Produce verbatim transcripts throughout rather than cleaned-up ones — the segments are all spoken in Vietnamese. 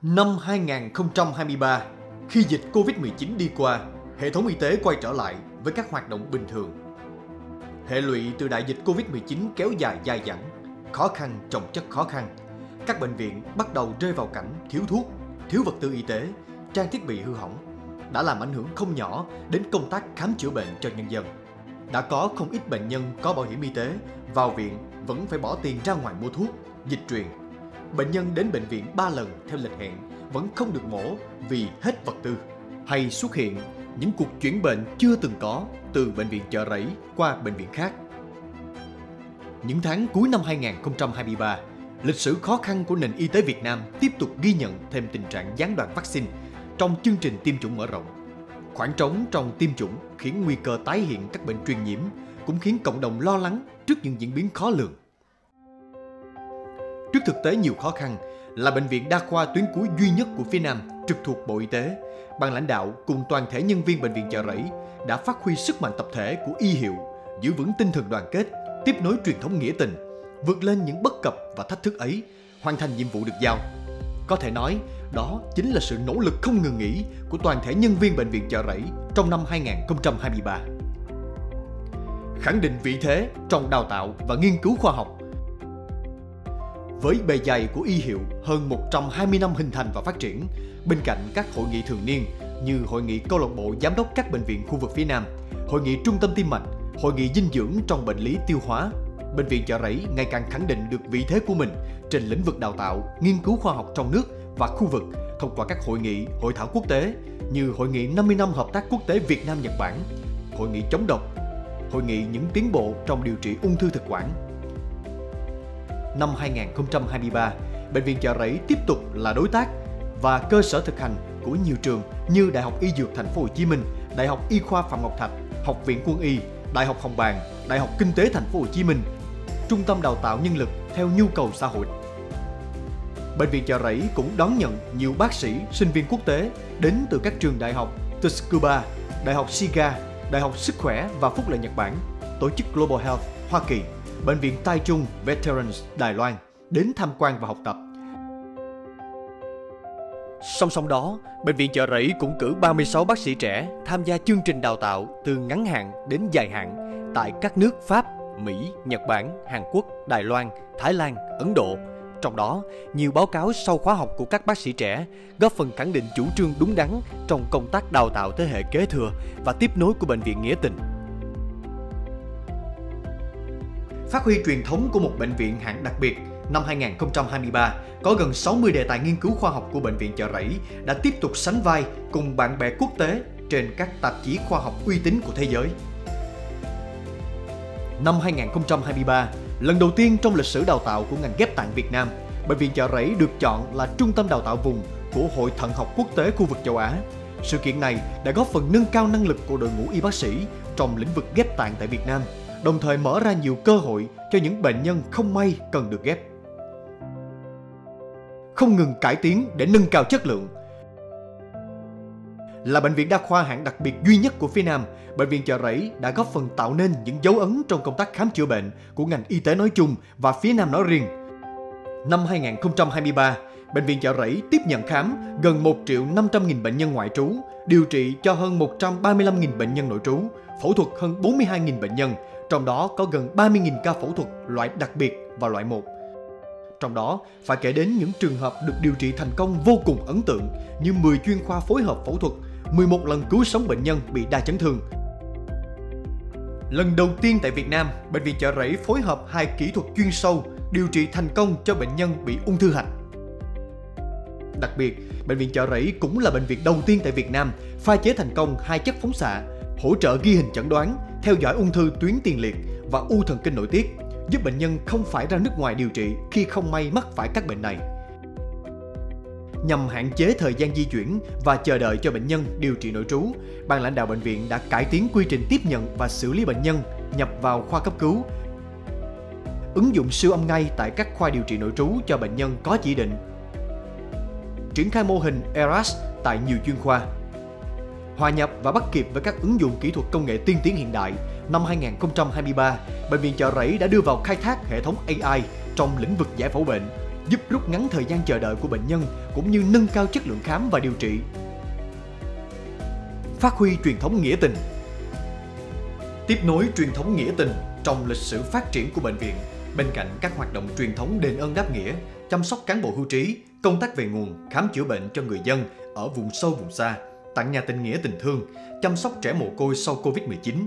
Năm hai nghìn không trăm hai mươi ba, khi dịch Covid mười chín đi qua, hệ thống y tế quay trở lại với các hoạt động bình thường. Hệ lụy từ đại dịch Covid mười chín kéo dài dai dẳng, khó khăn chồng chất khó khăn. Các bệnh viện bắt đầu rơi vào cảnh thiếu thuốc, thiếu vật tư y tế, trang thiết bị hư hỏng, đã làm ảnh hưởng không nhỏ đến công tác khám chữa bệnh cho nhân dân. Đã có không ít bệnh nhân có bảo hiểm y tế vào viện vẫn phải bỏ tiền ra ngoài mua thuốc, dịch truyền. Bệnh nhân đến bệnh viện ba lần theo lịch hẹn vẫn không được mổ vì hết vật tư. Hay xuất hiện những cuộc chuyển bệnh chưa từng có từ bệnh viện Chợ Rẫy qua bệnh viện khác. Những tháng cuối năm hai nghìn không trăm hai mươi ba, lịch sử khó khăn của nền y tế Việt Nam tiếp tục ghi nhận thêm tình trạng gián đoạn vaccine trong chương trình tiêm chủng mở rộng. Khoảng trống trong tiêm chủng khiến nguy cơ tái hiện các bệnh truyền nhiễm, cũng khiến cộng đồng lo lắng trước những diễn biến khó lường. Trước thực tế nhiều khó khăn, là bệnh viện đa khoa tuyến cuối duy nhất của phía Nam trực thuộc Bộ Y tế, ban lãnh đạo cùng toàn thể nhân viên bệnh viện Chợ Rẫy đã phát huy sức mạnh tập thể của y hiệu, giữ vững tinh thần đoàn kết, tiếp nối truyền thống nghĩa tình, vượt lên những bất cập và thách thức ấy, hoàn thành nhiệm vụ được giao. Có thể nói, đó chính là sự nỗ lực không ngừng nghỉ của toàn thể nhân viên bệnh viện Chợ Rẫy trong năm hai nghìn không trăm hai mươi ba. Khẳng định vị thế trong đào tạo và nghiên cứu khoa học. Với bề dày của y hiệu hơn một trăm hai mươi năm hình thành và phát triển, bên cạnh các hội nghị thường niên như Hội nghị Câu lạc bộ Giám đốc các bệnh viện khu vực phía Nam, Hội nghị Trung tâm Tim mạch, Hội nghị dinh dưỡng trong bệnh lý tiêu hóa, bệnh viện Chợ Rẫy ngày càng khẳng định được vị thế của mình trên lĩnh vực đào tạo, nghiên cứu khoa học trong nước và khu vực thông qua các hội nghị, hội thảo quốc tế như Hội nghị năm mươi năm hợp tác quốc tế Việt Nam-Nhật Bản, Hội nghị chống độc, Hội nghị những tiến bộ trong điều trị ung thư thực quản. Năm hai nghìn không trăm hai mươi ba, bệnh viện Chợ Rẫy tiếp tục là đối tác và cơ sở thực hành của nhiều trường như Đại học Y Dược Thành phố Hồ Chí Minh, Đại học Y khoa Phạm Ngọc Thạch, Học viện Quân y, Đại học Hồng Bàng, Đại học Kinh tế Thành phố Hồ Chí Minh, Trung tâm đào tạo nhân lực theo nhu cầu xã hội. Bệnh viện Chợ Rẫy cũng đón nhận nhiều bác sĩ, sinh viên quốc tế đến từ các trường đại học Tsukuba, Đại học Shiga, Đại học Sức khỏe và Phúc lợi Nhật Bản, Tổ chức Global Health Hoa Kỳ, Bệnh viện Taichung Veterans Đài Loan đến tham quan và học tập. Song song đó, Bệnh viện Chợ Rẫy cũng cử ba mươi sáu bác sĩ trẻ tham gia chương trình đào tạo từ ngắn hạn đến dài hạn tại các nước Pháp, Mỹ, Nhật Bản, Hàn Quốc, Đài Loan, Thái Lan, Ấn Độ. Trong đó, nhiều báo cáo sau khóa học của các bác sĩ trẻ góp phần khẳng định chủ trương đúng đắn trong công tác đào tạo thế hệ kế thừa và tiếp nối của Bệnh viện Nghĩa Tình. Phát huy truyền thống của một bệnh viện hạng đặc biệt, năm hai nghìn không trăm hai mươi ba, có gần sáu mươi đề tài nghiên cứu khoa học của Bệnh viện Chợ Rẫy đã tiếp tục sánh vai cùng bạn bè quốc tế trên các tạp chí khoa học uy tín của thế giới. Năm hai nghìn không trăm hai mươi ba, lần đầu tiên trong lịch sử đào tạo của ngành ghép tạng Việt Nam, Bệnh viện Chợ Rẫy được chọn là trung tâm đào tạo vùng của Hội Thận học Quốc tế khu vực châu Á. Sự kiện này đã góp phần nâng cao năng lực của đội ngũ y bác sĩ trong lĩnh vực ghép tạng tại Việt Nam, đồng thời mở ra nhiều cơ hội cho những bệnh nhân không may cần được ghép. Không ngừng cải tiến để nâng cao chất lượng. Là bệnh viện đa khoa hạng đặc biệt duy nhất của phía Nam, Bệnh viện Chợ Rẫy đã góp phần tạo nên những dấu ấn trong công tác khám chữa bệnh của ngành y tế nói chung và phía Nam nói riêng. Năm hai nghìn không trăm hai mươi ba, Bệnh viện Chợ Rẫy tiếp nhận khám gần một triệu năm trăm nghìn bệnh nhân ngoại trú, điều trị cho hơn một trăm ba mươi lăm nghìn bệnh nhân nội trú, phẫu thuật hơn bốn mươi hai nghìn bệnh nhân, trong đó có gần ba mươi nghìn ca phẫu thuật loại đặc biệt và loại một. Trong đó, phải kể đến những trường hợp được điều trị thành công vô cùng ấn tượng như mười chuyên khoa phối hợp phẫu thuật, mười một lần cứu sống bệnh nhân bị đa chấn thương. Lần đầu tiên tại Việt Nam, Bệnh viện Chợ Rẫy phối hợp hai kỹ thuật chuyên sâu điều trị thành công cho bệnh nhân bị ung thư hạch. Đặc biệt, Bệnh viện Chợ Rẫy cũng là bệnh viện đầu tiên tại Việt Nam pha chế thành công hai chất phóng xạ, hỗ trợ ghi hình chẩn đoán, theo dõi ung thư tuyến tiền liệt và u thần kinh nội tiết, giúp bệnh nhân không phải ra nước ngoài điều trị khi không may mắc phải các bệnh này. Nhằm hạn chế thời gian di chuyển và chờ đợi cho bệnh nhân điều trị nội trú, ban lãnh đạo bệnh viện đã cải tiến quy trình tiếp nhận và xử lý bệnh nhân nhập vào khoa cấp cứu, ứng dụng siêu âm ngay tại các khoa điều trị nội trú cho bệnh nhân có chỉ định, triển khai mô hình e rờ a ét tại nhiều chuyên khoa. Hòa nhập và bắt kịp với các ứng dụng kỹ thuật công nghệ tiên tiến hiện đại, năm hai nghìn không trăm hai mươi ba, Bệnh viện Chợ Rẫy đã đưa vào khai thác hệ thống a i trong lĩnh vực giải phẫu bệnh, giúp rút ngắn thời gian chờ đợi của bệnh nhân cũng như nâng cao chất lượng khám và điều trị. Phát huy truyền thống nghĩa tình. Tiếp nối truyền thống nghĩa tình trong lịch sử phát triển của bệnh viện, bên cạnh các hoạt động truyền thống đền ơn đáp nghĩa, chăm sóc cán bộ hưu trí, công tác về nguồn, khám chữa bệnh cho người dân ở vùng sâu vùng xa, tặng nhà tình nghĩa tình thương, chăm sóc trẻ mồ côi sau Covid mười chín,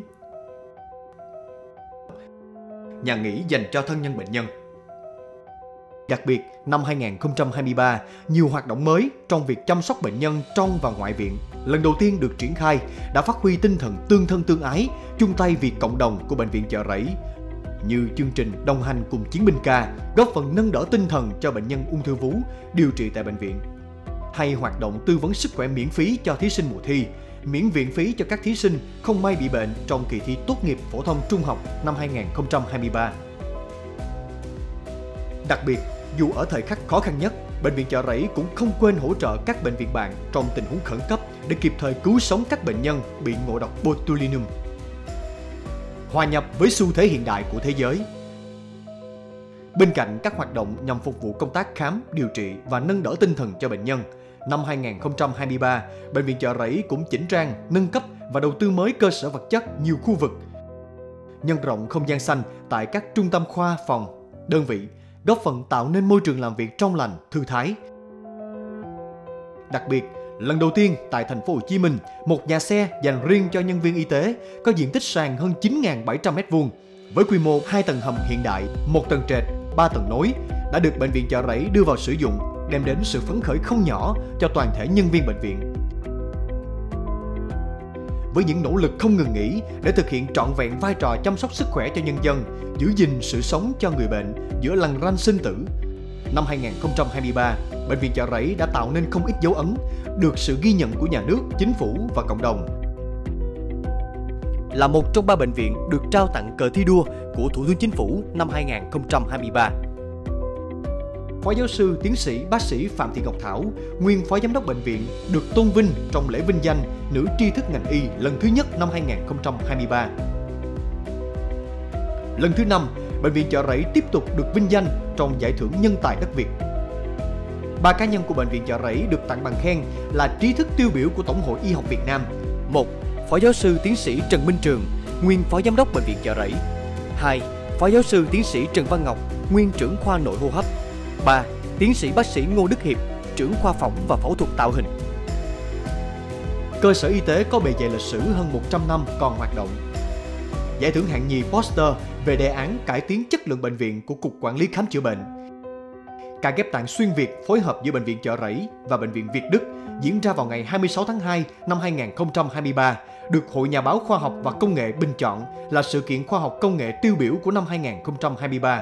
nhà nghỉ dành cho thân nhân bệnh nhân. Đặc biệt, năm hai nghìn không trăm hai mươi ba, nhiều hoạt động mới trong việc chăm sóc bệnh nhân trong và ngoại viện lần đầu tiên được triển khai đã phát huy tinh thần tương thân tương ái, chung tay vì cộng đồng của Bệnh viện Chợ Rẫy, như chương trình đồng hành cùng chiến binh ca, góp phần nâng đỡ tinh thần cho bệnh nhân ung thư vú điều trị tại bệnh viện, hay hoạt động tư vấn sức khỏe miễn phí cho thí sinh mùa thi, miễn viện phí cho các thí sinh không may bị bệnh trong kỳ thi tốt nghiệp phổ thông trung học năm hai nghìn không trăm hai mươi ba. Đặc biệt, dù ở thời khắc khó khăn nhất, Bệnh viện Chợ Rẫy cũng không quên hỗ trợ các bệnh viện bạn trong tình huống khẩn cấp để kịp thời cứu sống các bệnh nhân bị ngộ độc botulinum. Hòa nhập với xu thế hiện đại của thế giới. Bên cạnh các hoạt động nhằm phục vụ công tác khám, điều trị và nâng đỡ tinh thần cho bệnh nhân, năm hai nghìn không trăm hai mươi ba, Bệnh viện Chợ Rẫy cũng chỉnh trang, nâng cấp và đầu tư mới cơ sở vật chất nhiều khu vực, nhân rộng không gian xanh tại các trung tâm khoa phòng, đơn vị, góp phần tạo nên môi trường làm việc trong lành, thư thái. Đặc biệt, lần đầu tiên tại thành phố Hồ Chí Minh, một nhà xe dành riêng cho nhân viên y tế có diện tích sàn hơn chín nghìn bảy trăm mét vuông với quy mô hai tầng hầm hiện đại, một tầng trệt, ba tầng nối đã được Bệnh viện Chợ Rẫy đưa vào sử dụng, đem đến sự phấn khởi không nhỏ cho toàn thể nhân viên bệnh viện. Với những nỗ lực không ngừng nghỉ để thực hiện trọn vẹn vai trò chăm sóc sức khỏe cho nhân dân, giữ gìn sự sống cho người bệnh giữa lằn ranh sinh tử, năm hai nghìn không trăm hai mươi ba, Bệnh viện Chợ Rẫy đã tạo nên không ít dấu ấn, được sự ghi nhận của nhà nước, chính phủ và cộng đồng. Là một trong ba bệnh viện được trao tặng cờ thi đua của Thủ tướng Chính phủ năm hai nghìn không trăm hai mươi ba. Phó giáo sư tiến sĩ bác sĩ Phạm Thị Ngọc Thảo, nguyên phó giám đốc bệnh viện, được tôn vinh trong lễ vinh danh nữ tri thức ngành y lần thứ nhất năm hai nghìn không trăm hai mươi ba. Lần thứ năm, Bệnh viện Chợ Rẫy tiếp tục được vinh danh trong giải thưởng nhân tài đất Việt. Ba cá nhân của Bệnh viện Chợ Rẫy được tặng bằng khen là trí thức tiêu biểu của Tổng hội Y học Việt Nam. một. Phó giáo sư tiến sĩ Trần Minh Trường, nguyên phó giám đốc Bệnh viện Chợ Rẫy. hai. Phó giáo sư tiến sĩ Trần Văn Ngọc, nguyên trưởng khoa nội hô hấp. ba. Tiến sĩ bác sĩ Ngô Đức Hiệp, trưởng khoa phẫu và phẫu thuật tạo hình. Cơ sở y tế có bề dày lịch sử hơn một trăm năm còn hoạt động. Giải thưởng hạng nhì Poster về đề án cải tiến chất lượng bệnh viện của Cục Quản lý Khám chữa bệnh. Ca ghép tạng xuyên Việt phối hợp giữa Bệnh viện Chợ Rẫy và Bệnh viện Việt Đức diễn ra vào ngày hai mươi sáu tháng hai năm hai nghìn không trăm hai mươi ba, được Hội Nhà báo Khoa học và Công nghệ bình chọn là sự kiện khoa học công nghệ tiêu biểu của năm hai nghìn không trăm hai mươi ba.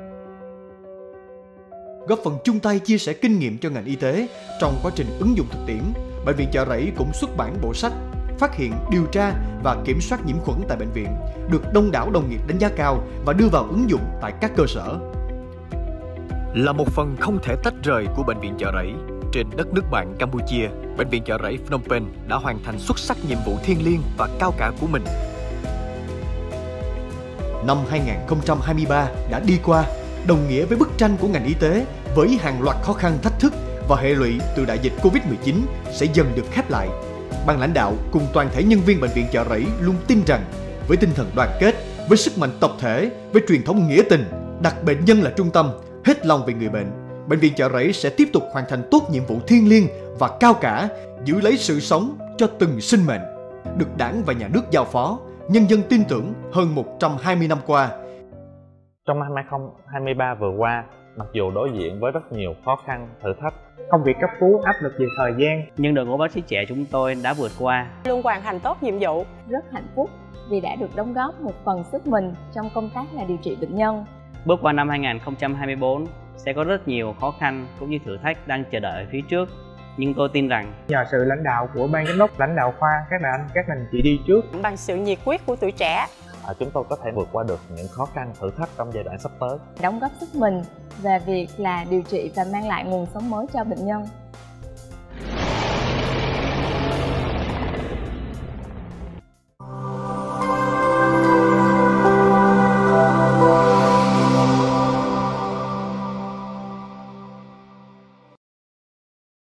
Góp phần chung tay chia sẻ kinh nghiệm cho ngành y tế trong quá trình ứng dụng thực tiễn, Bệnh viện Chợ Rẫy cũng xuất bản bộ sách Phát hiện, điều tra và kiểm soát nhiễm khuẩn tại bệnh viện, được đông đảo đồng nghiệp đánh giá cao và đưa vào ứng dụng tại các cơ sở. Là một phần không thể tách rời của Bệnh viện Chợ Rẫy, trên đất nước bạn Campuchia, Bệnh viện Chợ Rẫy Phnom Penh đã hoàn thành xuất sắc nhiệm vụ thiêng liêng và cao cả của mình. Năm hai nghìn không trăm hai mươi ba đã đi qua, đồng nghĩa với bức tranh của ngành y tế với hàng loạt khó khăn thách thức và hệ lụy từ đại dịch Covid mười chín sẽ dần được khép lại. Ban lãnh đạo cùng toàn thể nhân viên Bệnh viện Chợ Rẫy luôn tin rằng với tinh thần đoàn kết, với sức mạnh tập thể, với truyền thống nghĩa tình, đặt bệnh nhân là trung tâm, hết lòng vì người bệnh, Bệnh viện Chợ Rẫy sẽ tiếp tục hoàn thành tốt nhiệm vụ thiêng liêng và cao cả, giữ lấy sự sống cho từng sinh mệnh, được Đảng và Nhà nước giao phó, nhân dân tin tưởng hơn một trăm hai mươi năm qua. Trong năm hai nghìn không trăm hai mươi ba vừa qua, mặc dù đối diện với rất nhiều khó khăn, thử thách, công việc cấp cứu áp lực về thời gian, nhưng đội ngũ bác sĩ trẻ chúng tôi đã vượt qua, luôn hoàn thành tốt nhiệm vụ. Rất hạnh phúc vì đã được đóng góp một phần sức mình trong công tác là điều trị bệnh nhân. Bước qua năm hai nghìn không trăm hai mươi tư sẽ có rất nhiều khó khăn cũng như thử thách đang chờ đợi phía trước, nhưng tôi tin rằng nhờ sự lãnh đạo của ban giám đốc, lãnh đạo khoa, các anh các anh chị đi trước, bằng sự nhiệt huyết của tuổi trẻ, à, chúng tôi có thể vượt qua được những khó khăn, thử thách trong giai đoạn sắp tới. Đóng góp sức mình về việc là điều trị và mang lại nguồn sống mới cho bệnh nhân.